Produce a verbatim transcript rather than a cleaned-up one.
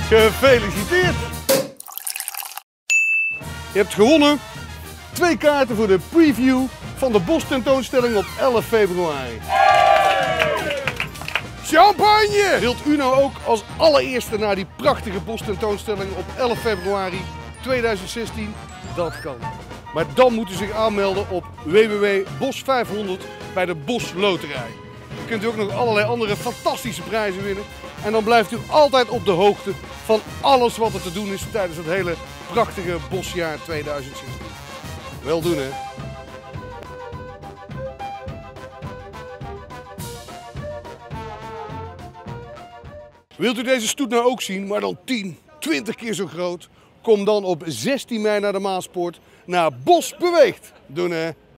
Gefeliciteerd! Je hebt gewonnen twee kaarten voor de preview van de Bosch tentoonstelling op elf februari. Champagne! Wilt u nou ook als allereerste naar die prachtige Bosch tentoonstelling op elf februari tweeduizend zestien? Dat kan. Maar dan moet u zich aanmelden op w w w punt bos vijfhonderd bij de Bosch Loterij. Dan kunt u ook nog allerlei andere fantastische prijzen winnen. En dan blijft u altijd op de hoogte van alles wat er te doen is tijdens het hele prachtige Boschjaar tweeduizend zestien. Wel doen, hè? Wilt u deze stoet nou ook zien, maar dan tien, twintig keer zo groot? Kom dan op zestien mei naar de Maaspoort naar Bosch Beweegt. Doen, hè?